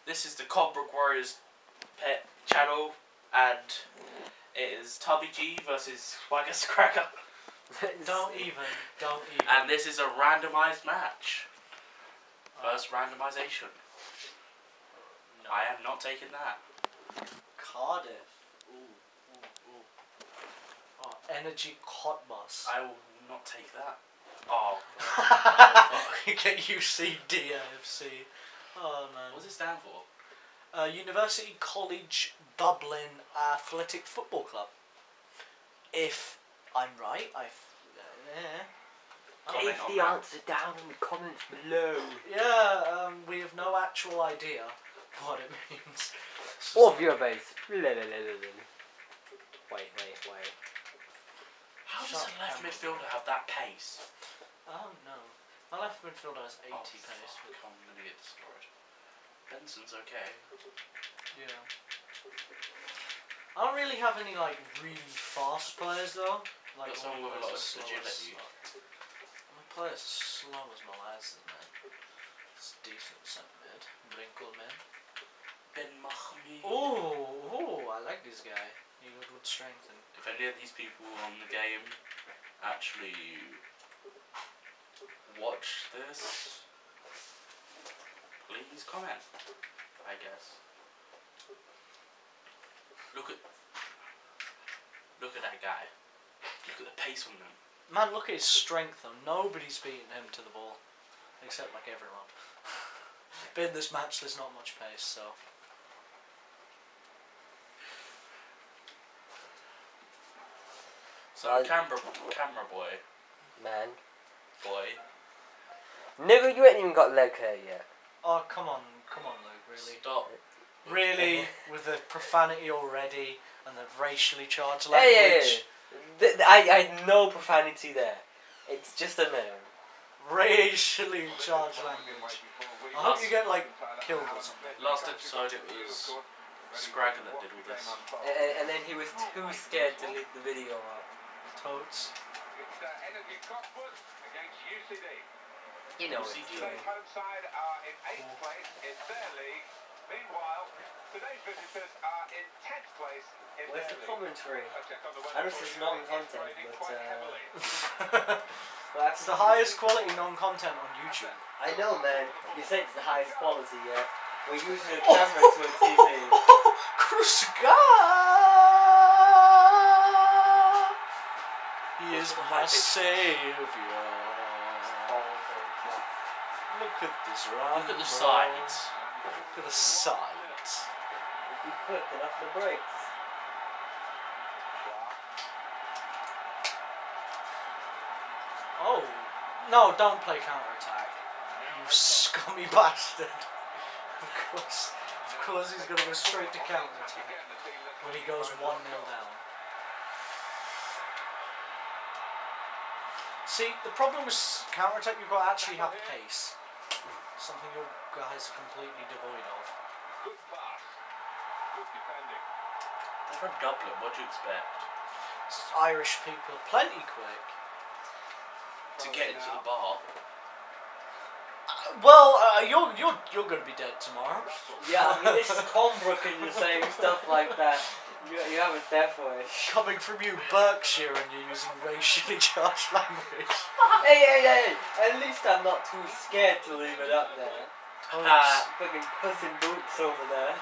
This is the Colnbrook Warriors pet channel, and it is Tubby G versus Scragger. Don't even. And this is a randomised match. First randomisation. No. I am not taking that. Cardiff. Ooh. Oh, Energy Cotbus. I will not take that. Oh. UCDAFC. Oh man. What does it stand for? University College Dublin Athletic Football Club. If I'm right, Leave the answer down in the comments below. Yeah, we have no actual idea what it means. Or viewer base. Wait. How does a left midfielder have that pace? Oh no. My left midfielder has 80 pace. Fuck, I'm gonna get destroyed. Benson's okay. Yeah. I don't really have any like really fast players though. Like got someone with a lot of agility. My players are slow as molasses, man. It's decent centre mid. Brinkleman. Ben Mahmoud. Oh, I like this guy. He got good strength. And if any of these people on the game actually watch this, please comment, I guess. Look at that guy. Look at the pace on them. man, look at his strength though. Nobody's beating him to the ball. Except like everyone. But in this match there's not much pace, so. So camera boy. Man. Boy. Nigga, you ain't even got leg hair yet. Oh, come on, Luke, really? Stop. Really? With the profanity already and the racially charged language? Hey. I had no profanity there. It's just a name. Racially charged language. I hope you get, like, killed or something. Last episode it was Scragger that did all this. And then he was too scared to leave the video up. Totes. You know UCD. Home side are in 8th place in their league. Meanwhile, today's visitors are in 10th place in Where's their the league. commentary? I I know this is non-content, but It's the highest quality non-content on YouTube. I know, man. You say it's the highest quality, yeah? We're using a camera to a TV. He is my savior. Look at this round. Look at the sides. Look at the sides. Be quick enough the brakes. Oh no! Don't play counter-attack. You scummy bastard. Of course, he's gonna go straight to counter-attack when he goes 1-0 down. See, the problem with counter-attack, you've got to actually have pace. Something your guys are completely devoid of. Good pass. Good defending. They're from Dublin, what do you expect? Irish people are plenty quick. To get into the bar. You're gonna be dead tomorrow. Yeah, I mean, this is Colnbrook and you're saying stuff like that. You have a death wish. Coming from you, Berkshire, and you're using racially charged language. Hey! At least I'm not too scared to leave it up there. Fucking Puss in Boots over there.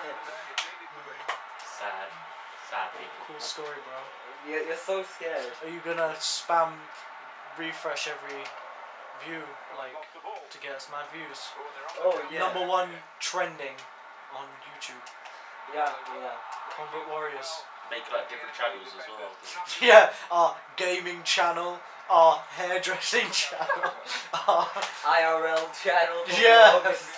Sad people. Cool story, bro. You're so scared. Are you gonna spam refresh every view, like, to get us mad views? Oh, yeah. #1 trending on YouTube. Yeah. Colnbrook Warriors. Make like different channels as well. Yeah, our gaming channel, our hairdressing channel, our IRL channel. yeah.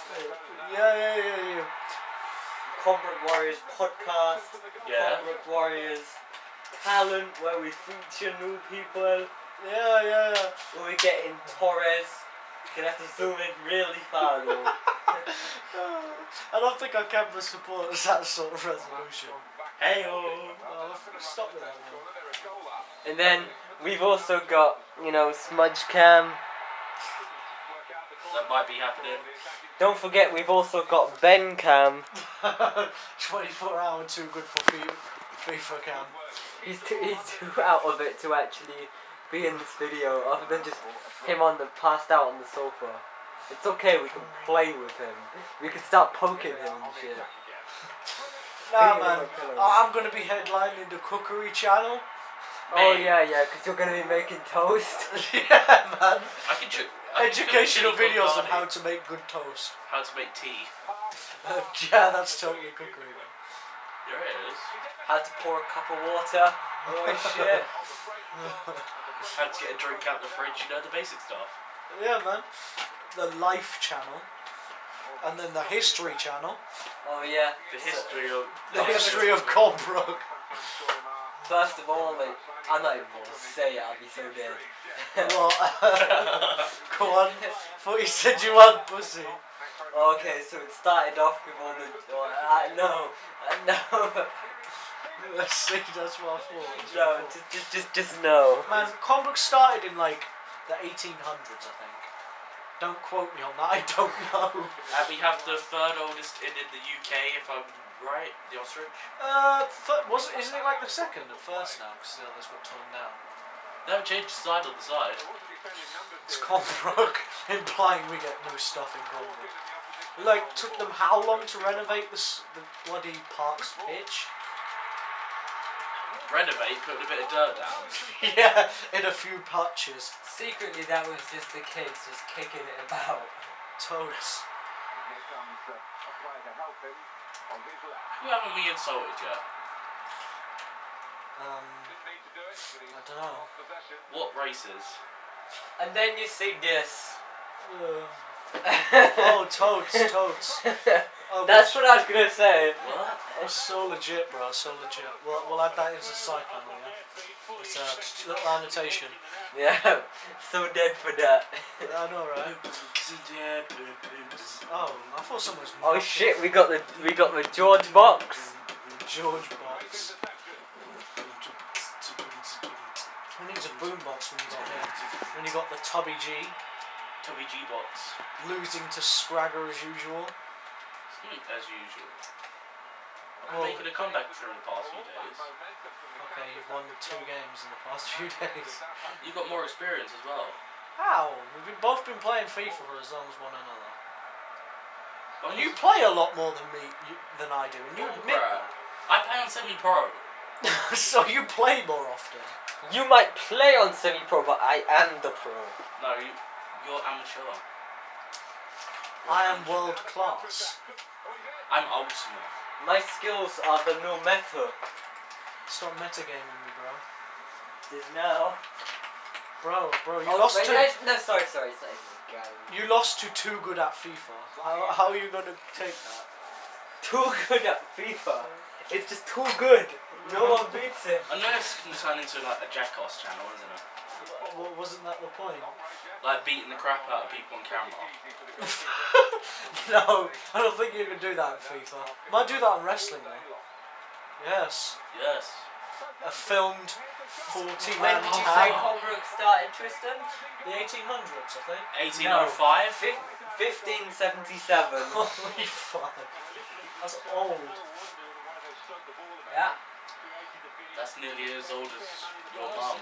Colnbrook Warriors podcast. Yeah. Colnbrook Warriors talent, where we feature new people. Yeah. Where we get in Torres. You're gonna have to zoom in really far though. I don't think our camera supports that sort of resolution. Hey-oh. Stop with that now. And then we've also got, Smudge Cam. that might be happening. Don't forget, we've also got Ben Cam. 24 hour too good for FIFA Cam. He's too out of it to actually be in this video, other than just him passed out on the sofa. It's okay, we can play with him. We can start poking him and shit. Nah, man, I'm gonna be headlining the cookery channel. Oh yeah, because you're gonna be making toast. Yeah, man. I Educational can videos on Garlic. how to make good toast. How to make tea. Yeah, that's totally cookery, man. There it is. How to pour a cup of water. Oh shit. How to get a drink out the fridge, you know, the basic stuff. Yeah, man. The Life channel. And then the History channel. Oh yeah. The history of... The history of Colnbrook. First of all, like, I'm not even gonna say it, I'll be so dead. What? Go on. Thought you said you want pussy. Okay, so it started off with all the... I know. Let's see, that's what I thought. No, just no. Man, Colnbrook started in like the 1800s, I think. Don't quote me on that, I don't know. And we have the third oldest inn in the UK, if I'm right, the ostrich. Isn't it like the second at first now? Because the others got torn down. They haven't changed the side on the side. It's Colnbrook, implying we get new stuff in Colnbrook. Like, took them how long to renovate the bloody park's pitch? Renovate, putting a bit of dirt down. Yeah, in a few patches. Secretly, that was just the kids just kicking it about. Totes. Who haven't we insulted yet? I don't know. What races? And then you see this. Oh, totes. Oh, That's what I was gonna say. What? Oh, so legit, bro, so legit. We'll add that into the side panel, yeah? It's a little annotation. Yeah, so dead for that. I know, right? Oh, I thought someone was... Oh shit, we got the George box. George box. Who needs a boombox when you got him? When you got the Tubby G. Tubby G box. Losing to Scragger as usual. As usual. I'm Well, making a comeback through the past few days. okay, you've won 2 games in the past few days. You've got more experience as well. How? We've both been playing FIFA for as long as one another. When And you play a lot more than than I do, and you admit I play on semi-pro. that. So you play more often. You might play on semi-pro, but I am the pro. No, you're amateur. I am world class. I'm ultimate. My skills are the new meta. Stop metagaming me, bro. Just now. Bro, you Oh, lost wait, to... no, sorry, it's not even a game. You lost to Too Good at FIFA. How are you going to take that? Too good at FIFA. It's just too good. No one beats it. I know it's going to turn into like a Jackass channel, isn't it? Wasn't that the point? Like beating the crap out of people on camera. No, I don't think you can do that in FIFA. Might do that in wrestling though. Yes. Yes. A filmed When 40-man did you say tag. Colnbrook started, Tristan? The 1800s, I think. 1805? 1577. Holy fuck. That's old. Yeah. That's nearly as old as your mum.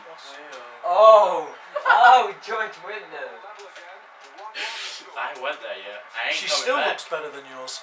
Oh, George Winter. I went there, yeah. I ain't She coming still back. looks better than yours.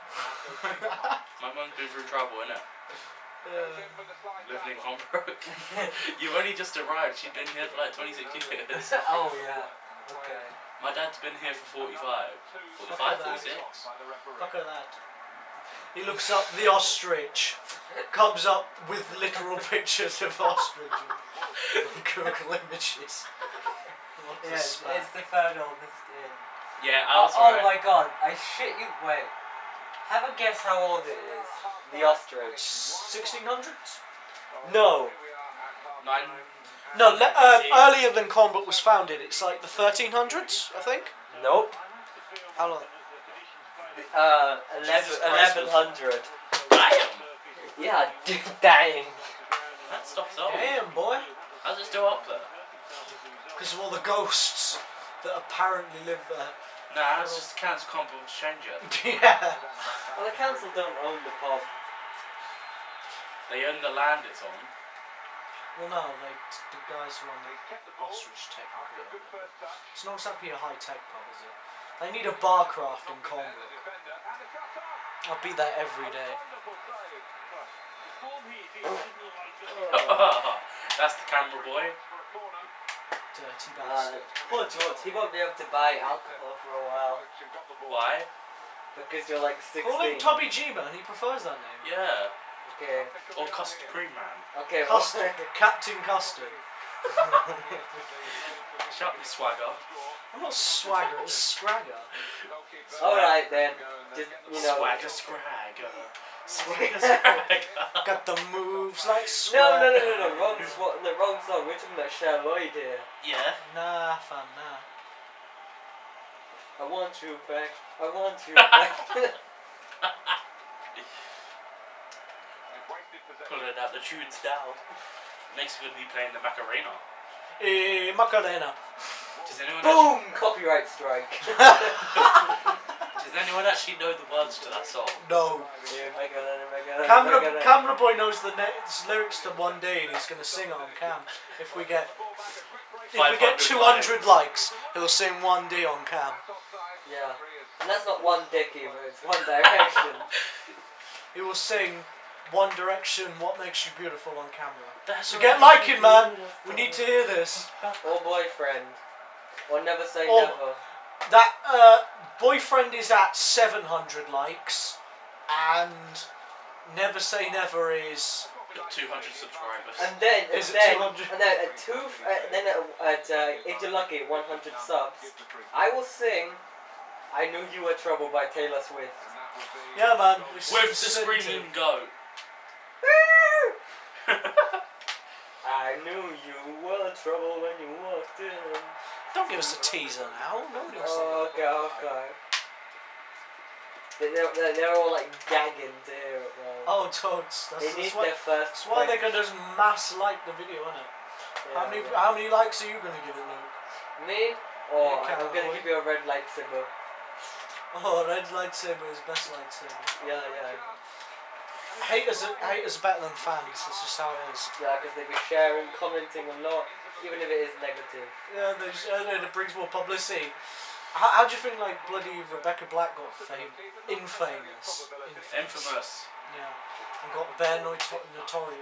My mum's been through trouble, innit? Living in Colnbrook. You've only just arrived. She's been here for like 26 years. Oh yeah. Okay. My dad's been here for 45. 45, 46. Look at that. He looks up the ostrich. Comes up with literal pictures of ostrich. And Google images. What a Yes, spat. it's the third oldest in. Yeah, I was Oh right. my god, I shit you. Wait. Have a guess how old it is. The ostrich. 1600s? No. No, earlier than Colnbrook was founded. It's like the 1300s, I think. Nope. How long? 1100. Damn! Yeah, dang. That stuff's old. Damn, boy. How's it still up there? Because of all the ghosts that apparently live there. Nah, that's just the council can't be able to change it. Yeah. Well, the council don't own the pub. They own the land it's on. Well, no, the guys who run the ostrich technically. It's not exactly a high-tech pub, is it? They need a barcraft in Colnbrook. I'll be there every day. That's the camera boy. Dirty bastard. Poor George, he won't be able to buy alcohol for a while. Why? Because you're like 16. Call him Tubby G, man. He prefers that name. Yeah. Okay. Or Custard Cream Man. Okay, Custard. Captain Custard. Shut up, Swagger. I'm not Swagger, it's Scragger. Alright then. Just, you know. Swagger Scragger. Swagger Scragger. Got the moves like No, Swagger. no. Wrong song. We're talking about Cher Lloyd here. Yeah. Nah, fam, nah. I want you back. I want you back. Pulling out the tunes down. Next we're going to be playing the Macarena. Macarena. Does anyone Boom! Copyright strike. does anyone actually know the words to that song? No. Yeah, Camera boy knows the lyrics to One Day and he's gonna sing it on cam. If we get 200 likes, he'll sing One Day on cam. Yeah. And that's not one dick either, it's One Direction. He will sing One Direction, What Makes You Beautiful on camera. That's So get liking, man. We need to hear this. Or boyfriend. Or never say Or- never. That boyfriend is at 700 likes, and Never Say Never is. Got 200 subscribers. And then, Is it 200? and then if you're lucky, 100 subs, I will sing I Knew You Were Trouble by Taylor Swift. Yeah, man. With the screaming goat. I knew you were trouble when you walked in. Don't give us a teaser now. Nobody wants to. Oh, okay. They're all like gagging to hear it though. Oh, toads. They need their first. That's why they're gonna just mass like the video, isn't it? How many likes are you gonna give it, Luke? Me? Or Yeah, I'm gonna boy. give you a red lightsaber. Oh, red lightsaber is best lightsaber. Yeah. Haters are better than fans. That's just how it is. Yeah, because they be sharing, commenting a lot, even if it is negative. Yeah, and it brings more publicity. How do you think like bloody Rebecca Black got infamous? Yeah, and got bare notoriety,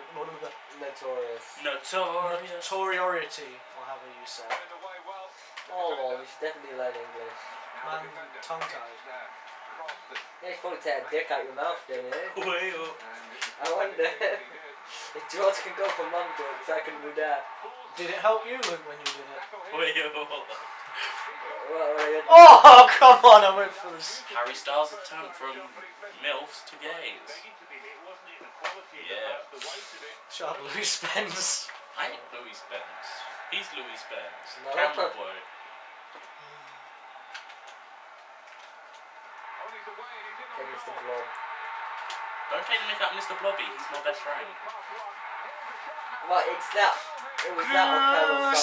notoriety, or however you say it. Oh, well, you should definitely learn English. Man, tongue-tied. Yeah, you probably take a dick out your mouth, then, eh? Well. I wonder if George can go for mum jokes, I can do that. Did it help you, Luke, when you did it? Well, Oh, come on! I went for this. Harry Styles has turned from MILFs to gays. Yeah. Shut up, Louis Spence. I ain't Louis Spence. He's Louis Spence. No. Camera boy. Okay, Mr. Blob. Don't take the mick out Mr. Blobby. He's my best friend. Right, it's that. It was that on Colonel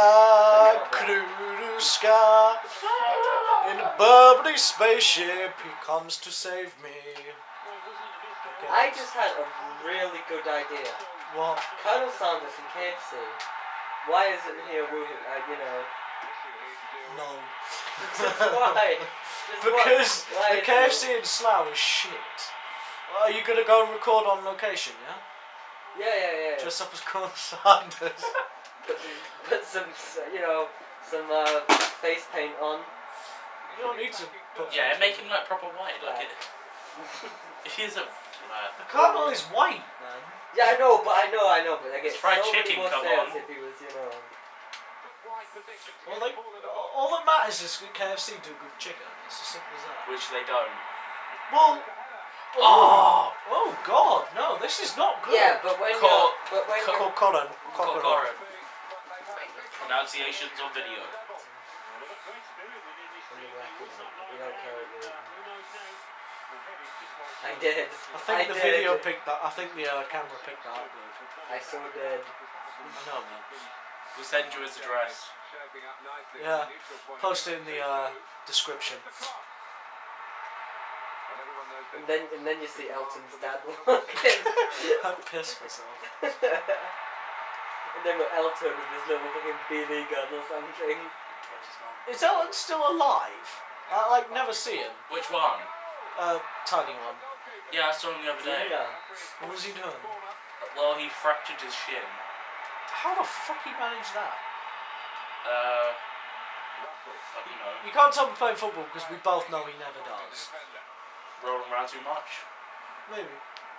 Blue sky, in a bubbly spaceship, he comes to save me. Okay. I just had a really good idea. What? Colonel Sanders from KFC. Why isn't he a woman? No. Why? Because why the is KFC in Slough is shit. Are you gonna go and record on location, yeah? Yeah. Dress up as Colonel Sanders. Put some, some face paint on. You don't need to put. Yeah, make him like proper white. Like it. He's a. The Colonel is white, man. Yeah, I know, but I get Fried so many chicken, more come sales on. if he was, All that matters is that KFC do good chicken. It's as simple as that. Which they don't. Well. Oh! Oh God, no! This is not good. Yeah, but when you're, Colin. Corin. Pronunciations on video. You don't care what you're I did. I think the video picked that. I think the camera picked that up. Luke. I so did. I know, man. We'll send you his address. shaping up nicely. Yeah. Neutral point Post it in of the view. description. The cross. And everyone knows And that then you see Elton's dad walking. I'd piss myself. And then with Elton with his little fucking BB gun or something. Is Elton still alive? I like never see him. Which one? Tiny one. Yeah, I saw him the other day. Yeah. What was he doing? Well, he fractured his shin. How the fuck he managed that? I don't know. You can't tell me playing football because we both know he never does. Rolling around too much. Maybe.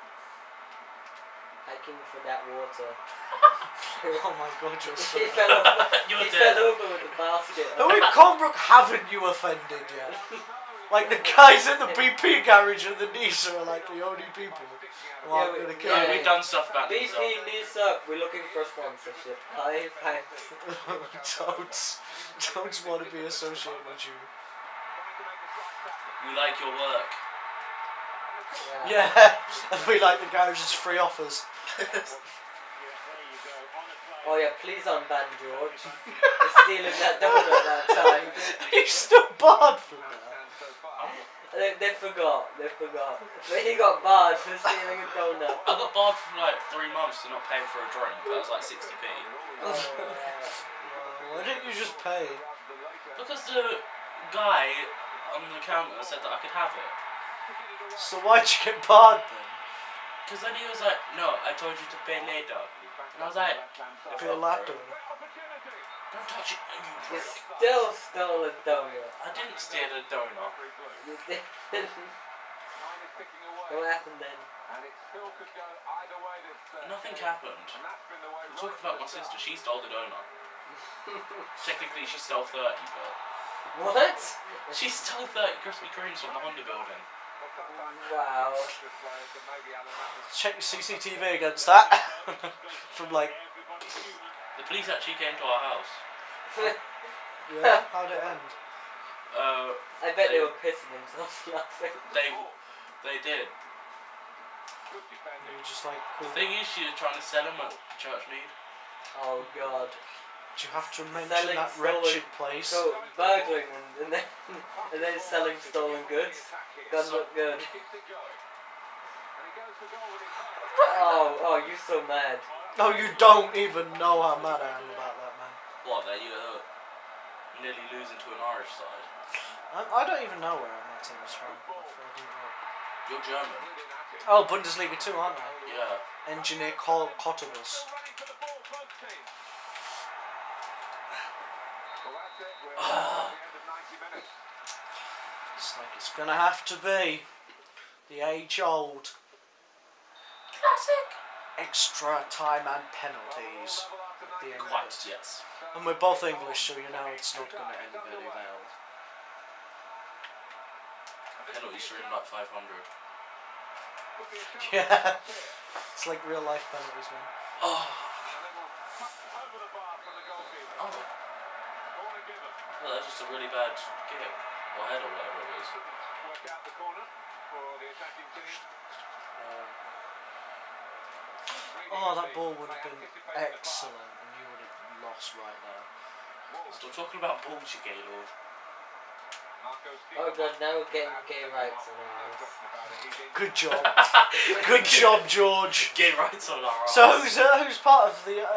Hiking for that water. Oh my god, you're so He bad. fell over. You're He dead. fell over with the basket. Who in Colnbrook haven't you offended yet? Like the guys at the BP garage and the Nisa are like the only people who aren't gonna kill Yeah, me. we've done stuff about BP these. needs up. We're looking for a sponsorship. Hi, thanks. Don't want to be associated with you. We like your work. Yeah, and we like the garage's free offers. Oh yeah, please unban George. For stealing that donut that time. He's still barred from that. They forgot. But he got barred for stealing a donut. I got barred for like 3 months for not paying for a drink. That was like 60p. Why didn't you just pay? Because the guy on the counter said that I could have it. So why'd you get barred then? Because then he was like, no, I told you to pay later. And I was like, Pay later. don't touch it, you You prick. still stole a donut. I didn't steal a donut. You did. What happened then? Nothing happened. I'm talking about my sister. She stole the donut. Technically, she stole 30, but... What? She stole 30 Krispy Kremes from the Honda building. Wow. Check your CCTV against that. From like, The police actually came to our house. yeah, how'd it end? I bet they were pissing themselves laughing. They did. You were just like, cool. The thing is, she was trying to sell them at church meet. Oh god. Do you have to mention Selling that stolen- wretched place? So burgling and then selling stolen goods. Doesn't look good. Oh, you're so mad. No, you don't even know how mad I am about that, man. What, that you're nearly losing to an Irish side? I don't even know where my team is from. Before I didn't look. You're German. Oh, Bundesliga 2, aren't I? Yeah. Engineer Cottibus. It's like it's gonna have to be the age-old Classic. extra time and penalties at the end of Quite, it. yes. And we're both English, so you know it's not gonna end very well. Penalty stream like 500. Yeah, it's like real life penalties, man. Oh. Oh. Well, that's just a really bad kick. Or head or whatever it was. Oh, that ball would have been excellent, and you would have lost right there. Stop talking about balls, you gay lord. Oh god, now we're getting gay rights on our ass. Good job, good job, George. Gay rights on our So arse. who's part of the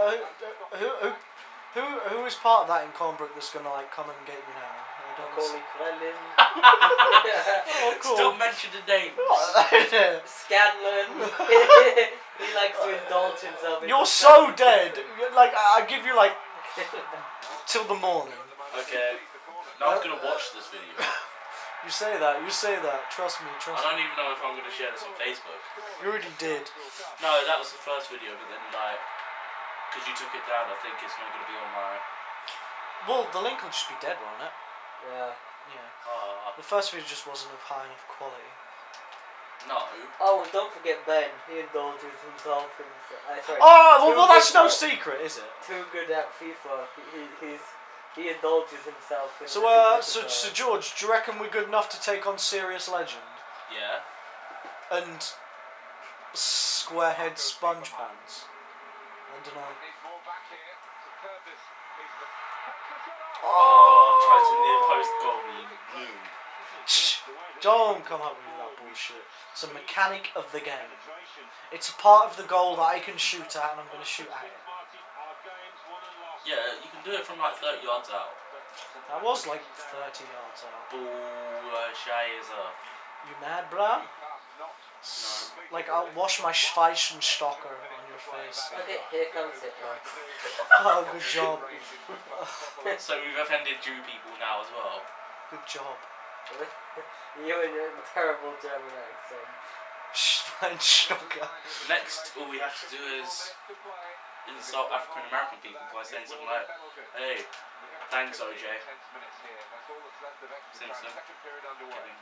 who is part of that in Colnbrook that's gonna like come and get you now? I don't Macaulay Culkin. Oh, cool. Don't mention the name. Scanlon. He likes to indulge himself. You're so dead. Like I give you like till the morning. Okay. No one's gonna watch this video. You say that. Trust me. I don't even know if I'm gonna share this on Facebook. You already did. No, that was the first video, but then like, because you took it down, I think it's not gonna be on my. Well, the link will just be dead, won't it? Yeah. Yeah. The first video just wasn't of high enough quality. No. Oh, and don't forget Ben. He indulges himself in. Sorry. Oh, well, Too that's good no at- secret, is it? Too good at FIFA. He indulges himself in. So, the so George, do you reckon we're good enough to take on Serious Legend Yeah. and Squarehead Sponge Pants? I don't know. Oh, tried to near post goal, you noob. Shh, don't come up with that bullshit. It's a mechanic of the game. It's a part of the goal that I can shoot at, and I'm going to shoot at it. Yeah, you can do it from like 30 yards out. That was like 30 yards out. Bullshizer. You mad, bruh? No. Like, I'll wash my Schweichenstocker on your face. Okay, here comes Hitler. Oh, good job. So we've offended Jew people now as well. Good job. You and your terrible German accent. Schweinstocker. Next, all we have to do is insult African American people by saying something like, "Hey, thanks, OJ Simpson." Kidding.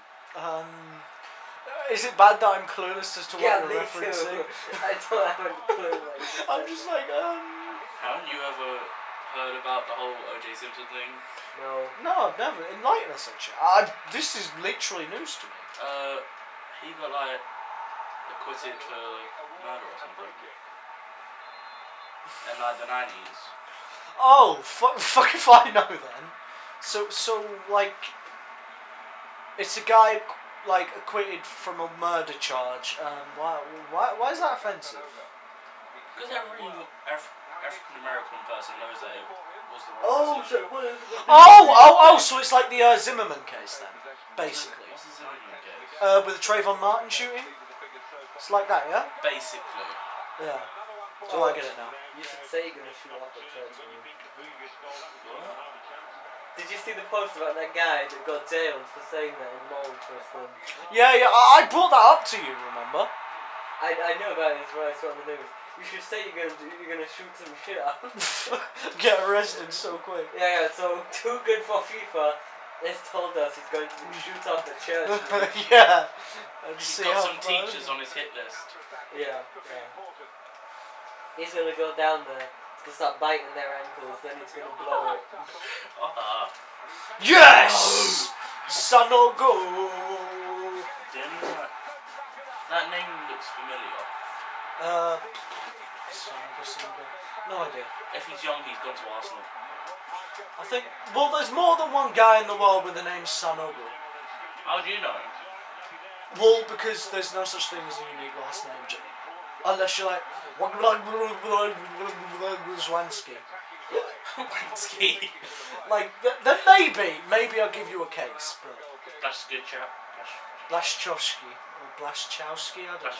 Is it bad that I'm clueless as to Yeah, what me you're referencing? too. I don't have a clue what you said. I'm just like, Haven't you ever heard about the whole OJ Simpson thing? No. No, I've never. Enlighten us, actually. This is literally news to me. He got like acquitted for murder or something in like the 90s. Oh, fuck if I know then. So like, it's a guy like acquitted from a murder charge. Why is that offensive? Because every African American person knows that it was the Oh, wrong so decision. what is the Oh, so it's like the Zimmerman case then, basically. What's the Zimmerman case? With the Trayvon Martin shooting? It's like that, yeah? Basically. Yeah. So I get it now. You should say you're gonna shoot off the church. What? Did you see the post about that guy that got jailed for saying that in law enforcement? Yeah, I brought that up to you, remember? I know about this when I saw it on the news. You should say you're gonna shoot some shit up. Get arrested so quick. Yeah, so Too Good for FIFA has told us he's going to shoot up the church. Yeah. And He's see got how some far- teachers on his hit list. Yeah. He's gonna go down there to start biting their ankles, then he's gonna blow it. Yes! Sanogo! That name looks familiar. Sanogo. No idea. If he's young, he's gone to Arsenal. I think, well, there's more than one guy in the world with the name Sanogo. How do you know? Well, because there's no such thing as a unique last name. Unless you're like, Zwansky. Wansky. Like, then maybe I'll give you a case, but That's a good chap. Blashchowski, or Blashchowski, I don't know.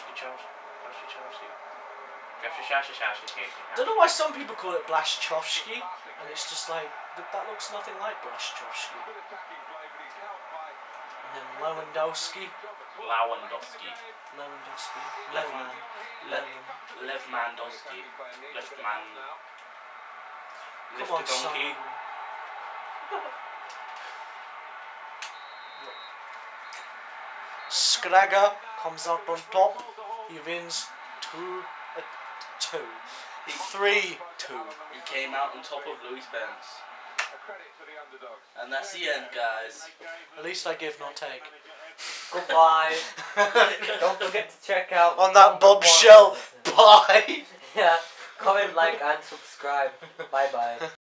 I don't know why some people call it Blashchowski, and it's just like, that looks nothing like Blashchowski. And then Lewandowski. Lewandowski. Lewandowski. Leftman. Come on, Lift a donkey. son. Scragger comes up on top. He wins 2-2. 3-2. He came out on top of Louis Spence. And that's the end, guys. At least I give, not take. Goodbye. Don't forget to check out On that bombshell, bye! Yeah, comment, like, and subscribe. Bye bye.